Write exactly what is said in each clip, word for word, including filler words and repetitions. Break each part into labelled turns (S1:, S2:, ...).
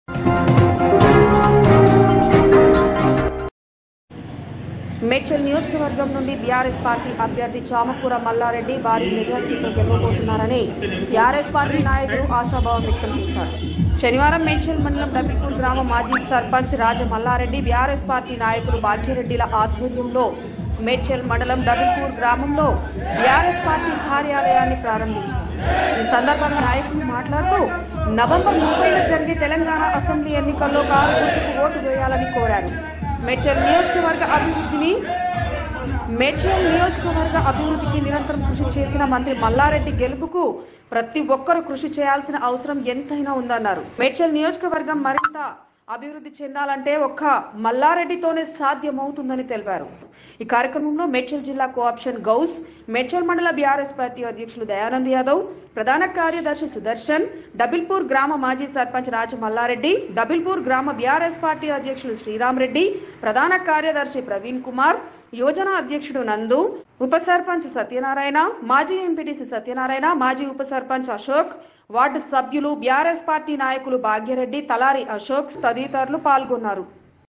S1: మేడ్చల్ నియోజకవర్గం నుండి BRS party అభ్యర్థి చామకూర మల్లారెడ్డి భారీ మెజార్టీతో గెలవబోతున్నారని బీఆర్ఎస్ పార్టీ నాయకులు ఆశాభావం వ్యక్తం చేశారు. శనివారం మేడ్చల్ మండలం డబిల్పూర్ గ్రామ మాజీ సర్పంచ్ రాజ మల్లారెడ్డి బీఆర్ఎస్ పార్టీ నాయకులు భాగ్యరెడ్డిల ఆధ్వర్యంలో మేడ్చల్ మండలం డబిల్పూర్ గ్రామంలో బీఆర్ఎస్ పార్టీ కార్యాలయాన్ని ప్రారంభించారు. ఈ సందర్భంగా నాయకులు మాట్లాడుతూ నవంబర్ ముప్పైన జరిగే తెలంగాణ అసెంబ్లీ ఎన్నికల్లో కారు గుర్తుకు ఓటు వేయాలని కోరారు. మేడ్చల్ నియోజకవర్గ అభివృద్ధిని మేడ్చల్ నియోజకవర్గ అభివృద్ధికి నిరంతరం కృషి చేసిన మంత్రి మల్లారెడ్డి గెలుపుకు ప్రతి ఒక్కరూ కృషి చేయాల్సిన అవసరం ఎంతైనా ఉందన్నారు. మేడ్చల్ నియోజకవర్గం మరింత అభివృద్ధి చెందాలంటే ఒక్క మల్లారెడ్డితోనే సాధ్యమవుతుందని తెలిపారు. ఈ కార్యక్రమంలో మేడ్చల్ జిల్లా కోఆప్షన్ గౌస్, మేడ్చల్ మండల బీఆర్ఎస్ పార్టీ అధ్యక్షులు దయానంద్ యాదవ్, ప్రధాన కార్యదర్శి సుదర్శన్, డబిల్పూర్ గ్రామ మాజీ సర్పంచ్ రాజ మల్లారెడ్డి, డబిల్పూర్ గ్రామ బీఆర్ఎస్ పార్టీ అధ్యక్షులు శ్రీరామ్ రెడ్డి, ప్రధాన కార్యదర్శి ప్రవీణ్ కుమార్, యువజన అధ్యక్షుడు నందు, ఉప సర్పంచ్ సత్యనారాయణ, మాజీ ఎంపీటీసీ సత్యనారాయణ, మాజీ ఉప సర్పంచ్ అశోక్, వార్డు సభ్యులు, బీఆర్ఎస్ పార్టీ నాయకులు భాగ్యరెడ్డి, తలారి అశోక్ తదితరులు పాల్గొన్నారు.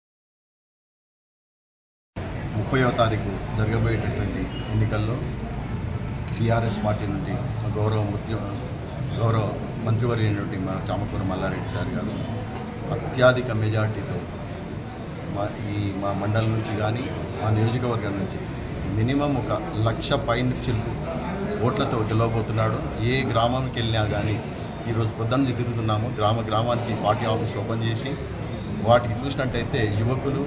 S2: ముప్పైవ తారీఖు జరగబోయేటటువంటి ఎన్నికల్లో బీఆర్ఎస్ పార్టీ నుండి గౌరవ ముఖ్య గౌరవ మంత్రివర్యులైనటువంటి మా చామకూర మల్లారెడ్డి సార్ గారు అత్యధిక మెజార్టీతో మా ఈ మా మండలం నుంచి కానీ మా నియోజకవర్గం నుంచి మినిమం ఒక లక్ష పైన చిలుపు ఓట్లతో గెలవబోతున్నాడు. ఏ గ్రామానికి వెళ్ళినా కానీ ఈరోజు పొద్దున్న తిరుగుతున్నాము. గ్రామ గ్రామానికి పార్టీ ఆఫీసులు ఓపెన్ చేసి వాటికి చూసినట్టయితే యువకులు,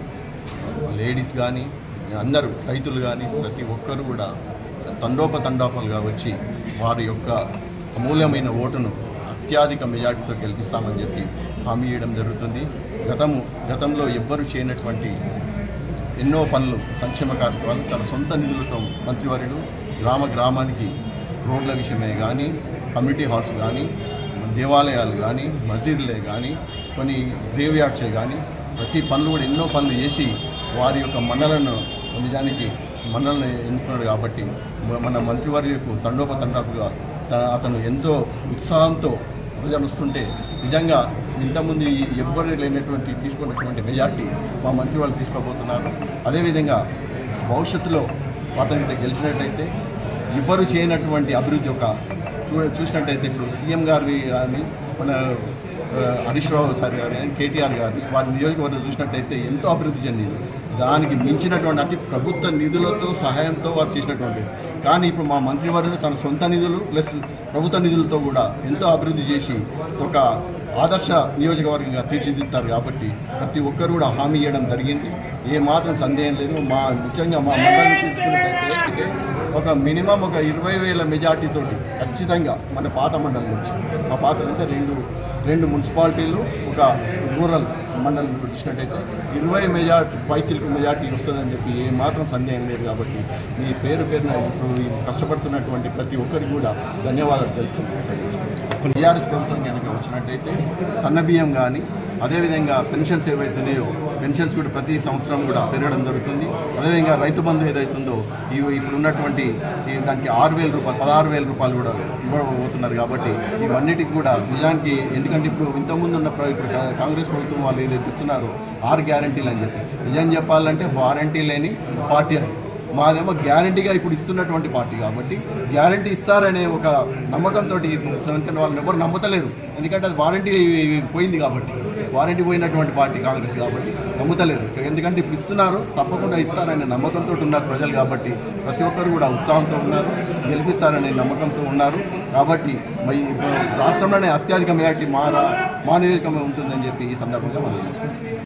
S2: లేడీస్ కానీ అందరూ, రైతులు కానీ ప్రతి ఒక్కరు కూడా తండోపతండాపాలుగా వచ్చి వారి యొక్క అమూల్యమైన ఓటును అత్యధిక మెజార్టీతో గెలిపిస్తామని చెప్పి హామీ ఇవ్వడం జరుగుతుంది. గతము గతంలో ఎవ్వరూ చేయనటువంటి ఎన్నో పనులు, సంక్షేమ కార్యక్రమాలు తన సొంత నిధులతో మంత్రివర్యులు గ్రామ గ్రామానికి రోడ్ల విషయమే కానీ, కమ్యూనిటీ హాల్స్ కానీ, దేవాలయాలు కానీ, మసీదులే కానీ, కొన్ని గ్రేవ్ యార్డ్సే కానీ ప్రతి పనులు కూడా ఎన్నో పనులు చేసి వారి యొక్క మండలను నిజానికి మండలను ఎన్నుకున్నాడు. కాబట్టి మన మంత్రివర్యులకు తండోపతండాపుగా అతను ఎంతో ఉత్సాహంతో ప్రజలు వస్తుంటే నిజంగా ఇంతకుముందు ఎవ్వరు లేనటువంటి తీసుకున్నటువంటి మెజార్టీ మా మంత్రి వాళ్ళు తీసుకోబోతున్నారు. అదేవిధంగా భవిష్యత్తులో అతనికి గెలిచినట్టయితే ఎవ్వరు చేయనటువంటి అభివృద్ధి ఒక చూ చూసినట్టయితే ఇప్పుడు సీఎం గారి కానీ, మన హరీష్ రావు సార్ గారు కానీ, కేటీఆర్ గారిని వారి నియోజకవర్గం చూసినట్టయితే ఎంతో అభివృద్ధి చెందింది. దానికి మించినటువంటి అంటే ప్రభుత్వ నిధులతో సహాయంతో వారు చేసినటువంటి, కానీ ఇప్పుడు మా మంత్రివర్యులు తన సొంత నిధులు ప్లస్ ప్రభుత్వ నిధులతో కూడా ఎంతో అభివృద్ధి చేసి ఒక ఆదర్శ నియోజకవర్గంగా తీర్చిదిద్దారు. కాబట్టి ప్రతి ఒక్కరు కూడా హామీ ఇవ్వడం జరిగింది. ఏ మాత్రం సందేహం లేదు. మా ముఖ్యంగా మా మండలం తీసుకున్నట్లయితే ఒక మినిమం ఒక ఇరవై వేల మెజార్టీతోటి ఖచ్చితంగా మన పాత మండలం నుంచి, మా పాత అంటే రెండు రెండు మున్సిపాలిటీలు, ఒక రూరల్ మండలం చూసినట్టయితే ఇరవై మెజార్టీ పైచిలకు మెజార్టీ వస్తుందని చెప్పి ఏ మాత్రం సందేహం లేదు. కాబట్టి మీ పేరు పేరున ఇప్పుడు కష్టపడుతున్నటువంటి ప్రతి ఒక్కరికి కూడా ధన్యవాదాలు తెలుపుతున్నాను. టీఆర్ఎస్ ప్రభుత్వం కనుక వచ్చినట్టయితే సన్నబియ్యం కానీ, అదేవిధంగా పెన్షన్స్ ఏవైతున్నాయో పెన్షన్స్ కూడా ప్రతి సంవత్సరం కూడా పెరగడం జరుగుతుంది. అదేవిధంగా రైతు బంధు ఏదైతుందో ఇవి ఇప్పుడు ఉన్నటువంటి దానికి ఆరు వేల రూపాయలు పదహారు వేల రూపాయలు కూడా ఇవ్వబోతున్నారు. కాబట్టి ఇవన్నిటికి కూడా నిజానికి ఎందుకంటే ఇప్పుడు ఇంతకుముందు ఉన్న ఇప్పుడు కాంగ్రెస్ ప్రభుత్వం వాళ్ళు ఏదైతే చెప్తున్నారో ఆరు గ్యారంటీలు అని చెప్పి, నిజం చెప్పాలంటే వారంటీ లేని పార్టీ మాదేమో గ్యారంటీగా ఇప్పుడు ఇస్తున్నటువంటి పార్టీ. కాబట్టి గ్యారంటీ ఇస్తారనే ఒక నమ్మకంతో ఎందుకంటే వాళ్ళని ఎవరు నమ్ముతలేరు. ఎందుకంటే అది వారంటీ పోయింది కాబట్టి, వారంటీ పోయినటువంటి పార్టీ కాంగ్రెస్ కాబట్టి నమ్ముతలేరు. ఎందుకంటే ఇప్పుడు ఇస్తున్నారు, తప్పకుండా ఇస్తారనే నమ్మకంతో ఉన్నారు ప్రజలు. కాబట్టి ప్రతి ఒక్కరు కూడా ఉత్సాహంతో ఉన్నారు, గెలిపిస్తారనే నమ్మకంతో ఉన్నారు. కాబట్టి మరి రాష్ట్రంలోనే అత్యధిక మెజార్టీ మా మా నియోజకవర్గం ఉంటుందని చెప్పి ఈ సందర్భంగా మనం